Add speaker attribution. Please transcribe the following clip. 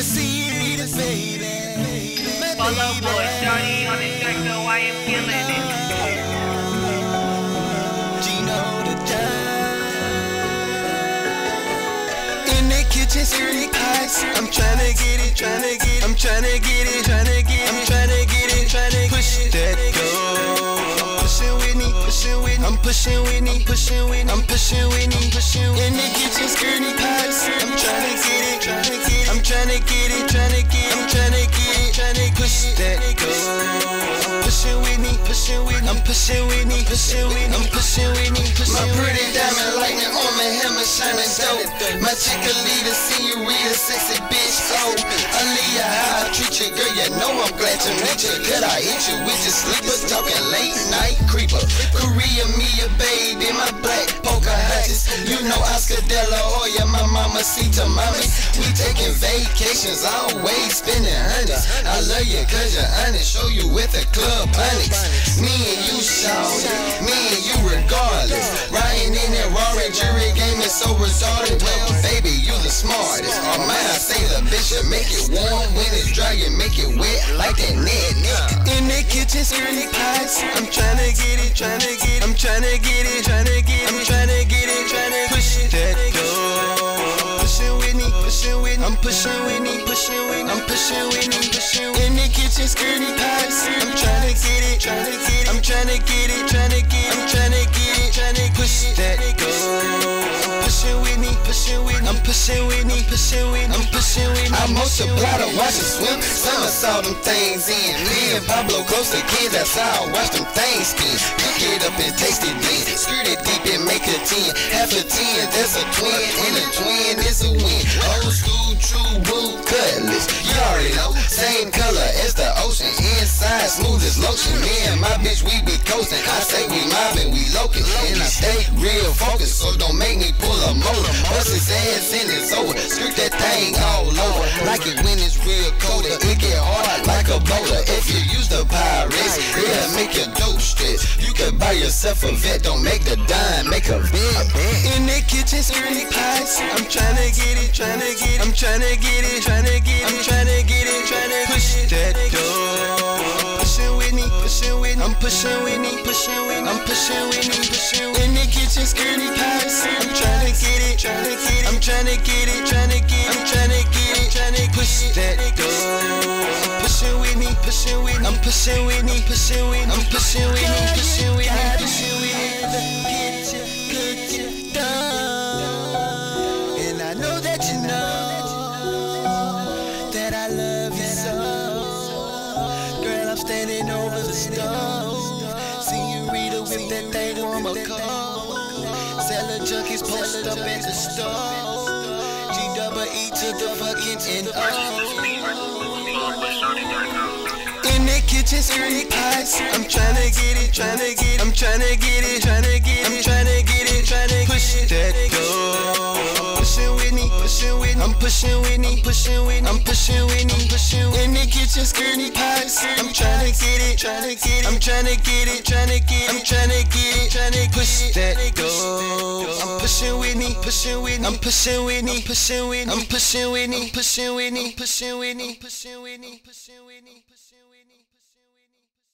Speaker 1: my senorita, baby.
Speaker 2: Follow boy, shawty on the track, though I am killing it.
Speaker 1: Gino the in the kitchen, stirring pies. I'm tryna get it, I'm tryna get it, I'm tryna get it, push that door. Pushing Whitney, I'm pushing Whitney, I'm pushing Whitney, in the kitchen, stirring pies. I'm tryna get it, I'm tryna get it, I'm tryna get it, push that door. Pushing Whitney, I'm pushing Whitney, I'm pushing Whitney, my pretty diamond lightning on my hammer shining dope. My chica leader, senorita, sexy bitch. Oh, Aaliyah, how I treat you, girl, you know I'm glad to meet you. Could I eat you with your sleepers, talking late night creeper? Korea, Mia, baby, my black Pocahontas. You know Oscar De La Hoya, my mamacita, mommy. We taking vacations, always spending hundreds. I love you cause you're honest, show you with the club Onyx. Me and you, shawty, me and you regardless. Riding in that Rory jury game is so retarded. Well, baby, you the smartest. On mine, I say the bitch, you make it warm. When it's dry, you make it wet like that net. In the kitchen, stirring pies. I'm tryna get it, I'm tryna get it, I'm tryna get it, push that door. Pushing Whitney, I'm pushing Whitney, I'm pushing Whitney, in the kitchen, stirring pies. I'm tryna get it, I'm tryna get it, I'm tryna get it, push that door. Pushing Whitney, I'm pushing Whitney, I'm pushing Whitney. I multiply to watch her swim, somersault them things in. Me and Pablo close to kids, that's how I watch them things spin. Cook it up and taste it then, skirt it deep and make a 10. Half a 10, that's a twin, and a twin is a win. Old school, true blue cutlass, you already know. Same color as the ocean, inside smooth as lotion. Me and my bitch, we be coasting. I say we mobbing, we local, and I stay real focused, so don't make me pull a motor. Bust his ass and it's over, skirt that thing all over. Like it when it's real cold, it get hard like a boulder. If you use the Pyrex, it'll make your dope stretch. You can buy yourself a vet, don't make the dime, make a vet. In the kitchen, stirring pies. I'm tryna get it, I'm tryna get it, I'm tryna get it, push that door. Pushing Whitney, I'm pushing Whitney, I'm pushing Whitney, in the kitchen, stirring pies. I'm tryna get it, I'm tryna get it, I'm tryna get it, push that door. Pushing Whitney, I'm pushing Whitney, I'm pushing Whitney, get you done. And I know that you know that I love you so. Girl, I'm standing over the stove. Senorita with that thing warm a cold. Seller junkies posted up at the store. G-double-E to the fucking N-O. In the kitchen, stirring pies. I'm tryna get it, I'm tryna get it, I'm tryna get it, push that door. Pushing Whitney, I'm pushing Whitney, I'm pushing Whitney, in the kitchen, stirring pies. I'm tryna get it, I'm tryna get it, I'm tryna get it, push that door. I'm pushing Whitney, I'm pushing Whitney, I'm pushing Whitney, I'm pushing Whitney, pushing Whitney, pushing Whitney, pushing Whitney, pushing Whitney.